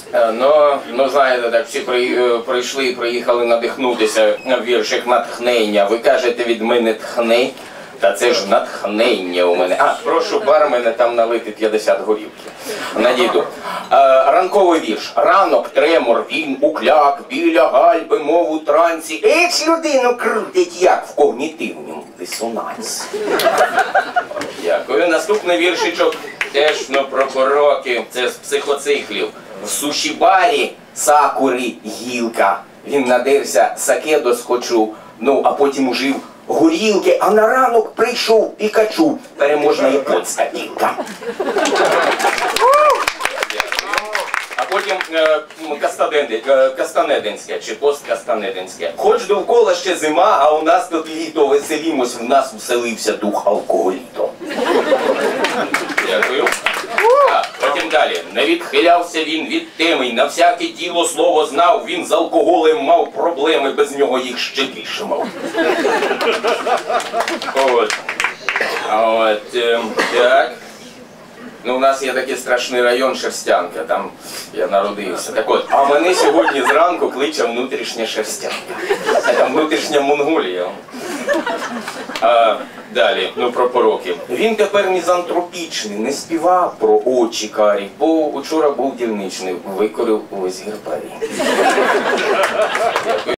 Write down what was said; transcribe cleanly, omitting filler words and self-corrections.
Ну, знаєте, так всі приїхали надихнутися в віршик натхнення. Ви кажете від мене тхни, та це ж натхнення у мене. Прошу бармена там налити 50 горілки. Надійду. Ранковий вірш. Ранок, тремор, він укляк, біля гальби, мов у трансі. Еч людину крутить, як в когнітивному дисонансі. Дякую. Наступний віршичок теж про пороки. Це з психоциклів. В суші-барі сакури гілка. Він надерся саке доскочу, а потім ужив горілки, а на ранок прийшов Пікачу. Переможна японська пілка. А потім Кастанединське чи посткастанединське. Хоч довкола ще зима, а у нас тут літо, веселімось, в нас вселився дух алкоголіту. Дякую. Потім далі. Не відхилявся він від теми, на всяке діло слово знав, він з алкоголем мав проблеми, без нього їх ще більше мав. Так. У нас є такий страшний район Шерстянка, там я народився. Так от, а мене сьогодні зранку кличе внутрішня Шерстянка. Там внутрішня Монголія. Далі, про пороки. Він тепер мізантропічний, не співав про очі карі, бо учора був дільничний, викорив увесь гербарій.